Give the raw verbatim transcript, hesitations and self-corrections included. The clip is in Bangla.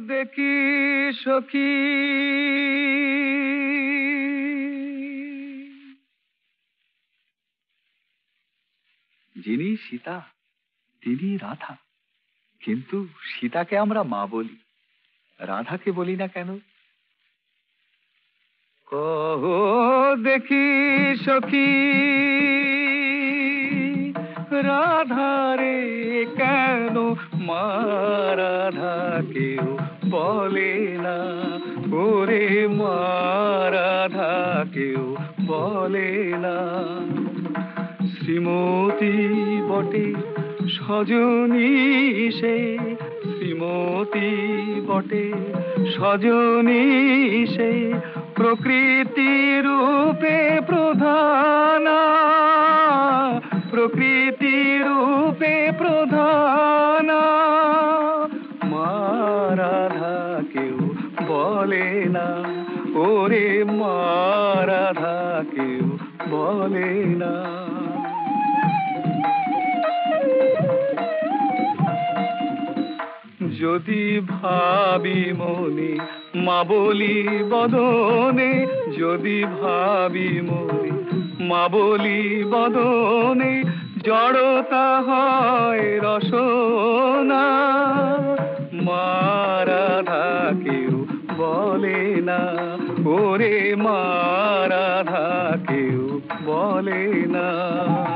দেখি সখী যিনি সীতা তিনি রাধা, কিন্তু সীতাকে আমরা মা বলি, রাধাকে বলি না কেন? কহ দেখি সখী রাধারে কেন মা রাধাকেও বলে না, ওরে মা রাধাকেও বলে না। শ্রীমতী বটে সজনী সে, শ্রীমতী বটে সজনী সে, প্রকৃতি রূপে প্রধানা, প্রকৃতি রূপে প্রধানা। মা রাধা কেউ বলে না, ওরে মা রাধা কেউ বলে না। যদি ভাবি মনে মা বলি বদনে, যদি ভাবি মনে মা বলি বদনে, জড়তা হয় রসনা। মা রাধা কেউ বলে না, ওরে মা রাধা কেউ বলে না।